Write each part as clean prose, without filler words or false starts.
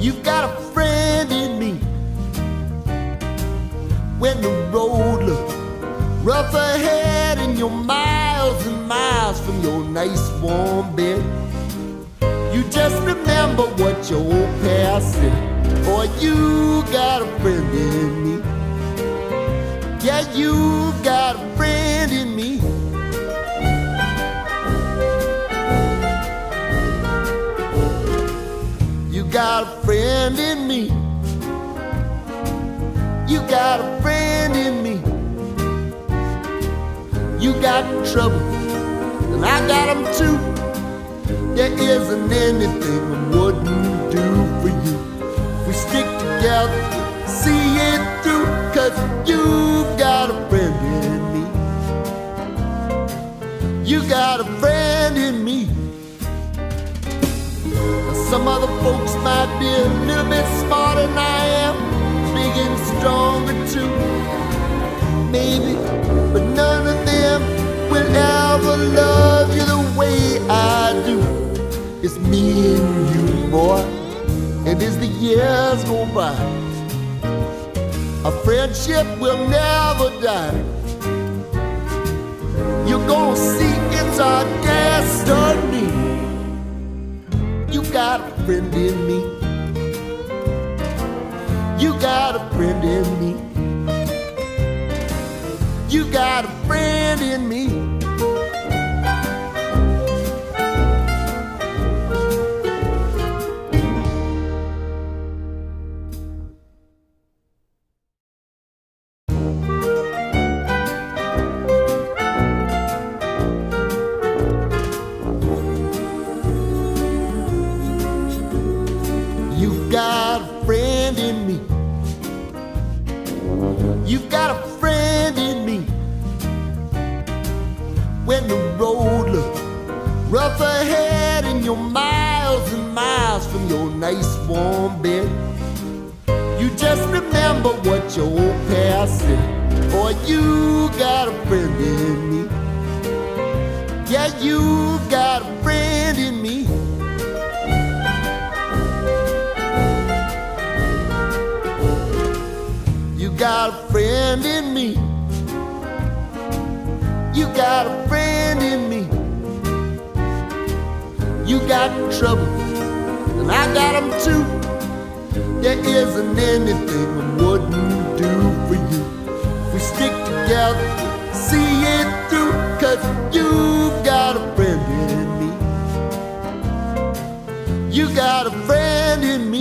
You've got a friend in me. When the road looks rough ahead and you're miles and miles from your nice warm bed, you just remember what your old past said. Boy, you got a friend in me. Yeah, you got a friend in me. You got a friend in me. You got a friend in me. You got trouble, and I got them too. There isn't anything I wouldn't do for you. If we stick together, see it through, 'cause you've got a friend in me. You got a friend in me. Some other folks might be a little bit smarter than I am, big and stronger too, maybe, but none of them will ever love you the way I do. It's me and you, boy, and as the years go by, our friendship will never die. You're gonna see it's our destiny. You got a friend in me. You got a friend in me. You got a friend in me. You've got a friend in me. You've got a friend in me. When the road looks rough ahead and you're miles and miles from your nice warm bed, you just remember what your old past said. Boy, you got a friend in me. Yeah, you've got a friend in me. You got a friend in me. You got a friend in me. You got trouble, and I got them too. There isn't anything I wouldn't do for you. If we stick together, see it through, 'cause you've got a friend in me. You got a friend in me.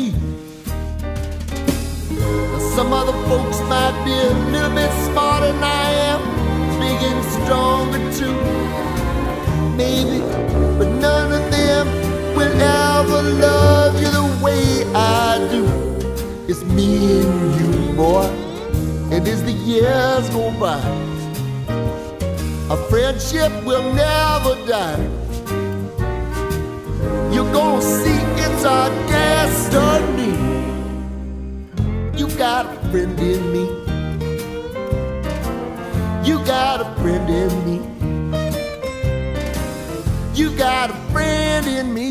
Some other folks might be a little bit smarter than I am, big and stronger too, maybe, but none of them will ever love you the way I do. It's me and you, boy, and as the years go by, our friendship will never die. You're gonna see it's our destiny. You got a friend in me. You got a friend in me. You got a friend in me.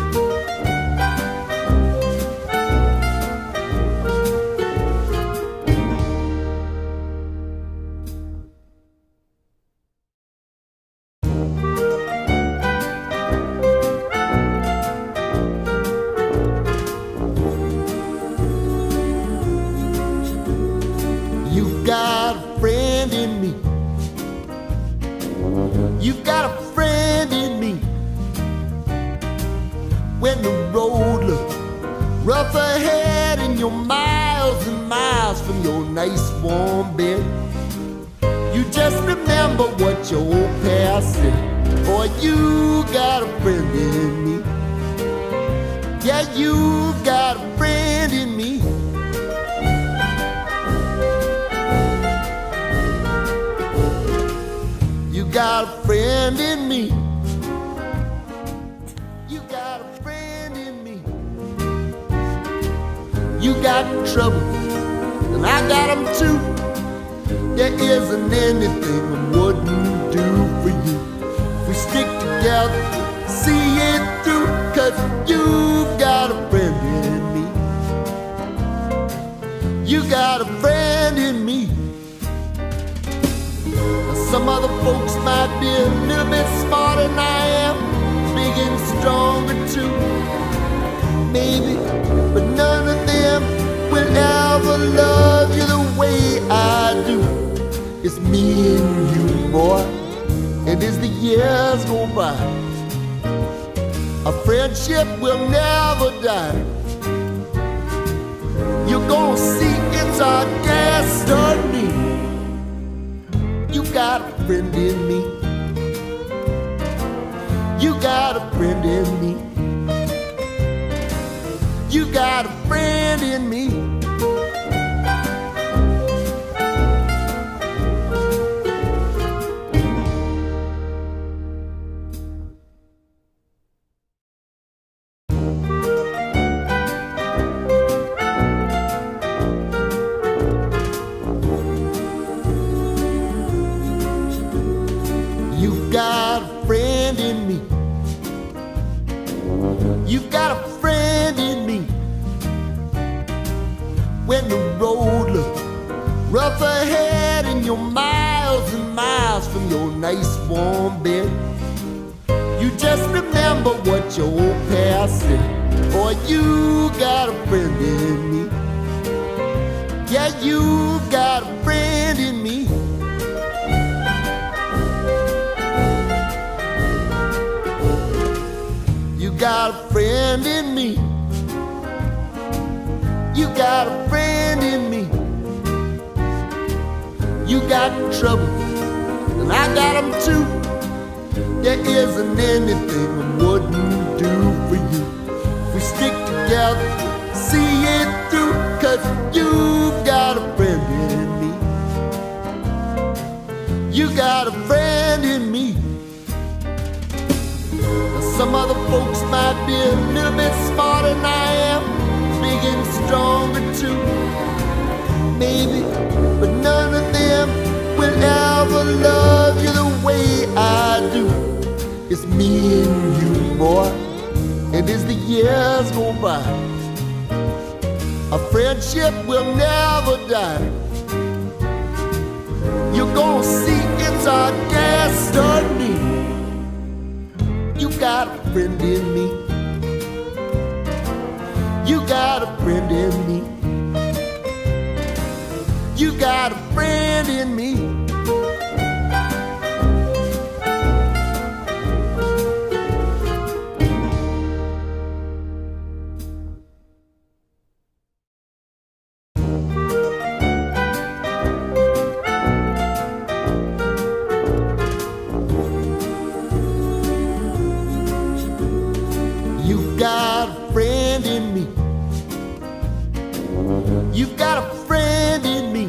You've got a friend in me. You've got a friend in me. When the road looks rough ahead and you're miles and miles from your nice warm bed, you just remember what your old past said. Boy, you got a friend in me. Yeah, you've got a friend in me. You got a friend in me. You got a friend in me. You got trouble, and I got them too. There isn't anything I wouldn't do for you. If we stick together, see it through, 'cause you've got a friend in me. got a friend in me. Some other folks might be a little bit smarter than I am, big and stronger too, maybe, but none of them will ever love you the way I do. It's me and you, boy, and as the years go by, our friendship will never die. You're gonna see it's our destiny. You got a friend in me. You got a friend in me. You got a friend in me. You've got a friend in me. You've got a friend in me. When the road looks rough ahead and you're miles and miles from your nice warm bed, you just remember what your old past said. Boy, you got a friend in me. Yeah, you got a friend in me. You got a friend in me. You got a friend in me. You got trouble, and I got them too. There isn't anything I wouldn't do for you. We stick together, see it through, 'cause you've got a friend in me. You got a friend in me. Some other folks might be a little bit smarter than I am, big and stronger too, maybe, but none of them will ever love you the way I do. It's me and you, boy, and as the years go by, our friendship will never die. You're gonna see it's our destiny. You got a friend in me. You got a friend in me. You got a friend in me. You've got a friend in me. You've got a friend in me.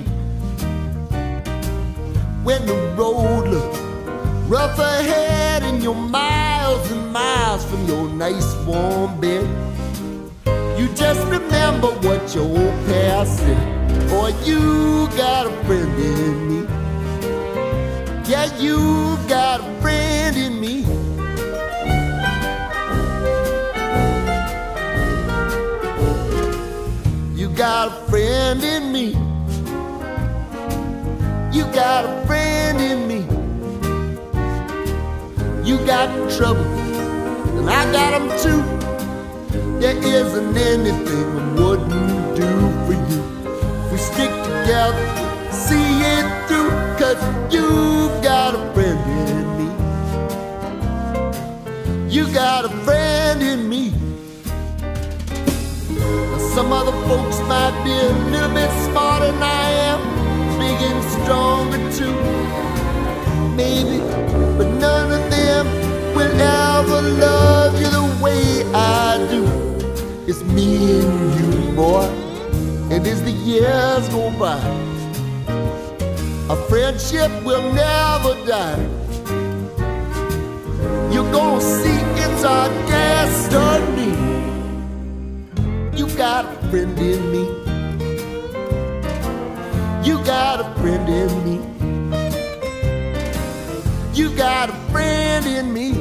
When the road looks rough ahead and you're miles and miles from your nice warm bed, you just remember what your old past said. Boy, you got a friend in me. Yeah, you've got a friend in me. You got a friend in me. You got a friend in me. You got trouble, and I got them too. There isn't anything I wouldn't do for you. We stick together, see it through, 'cause you've got a friend in me. You got a friend in me. Some other folks might be a little bit smarter than I am, big and stronger too, maybe, but none of them will ever love you the way I do. It's me and you, boy, and as the years go by, our friendship will never die. You're gonna see it's our destiny. You got a friend in me. You got a friend in me. You got a friend in me.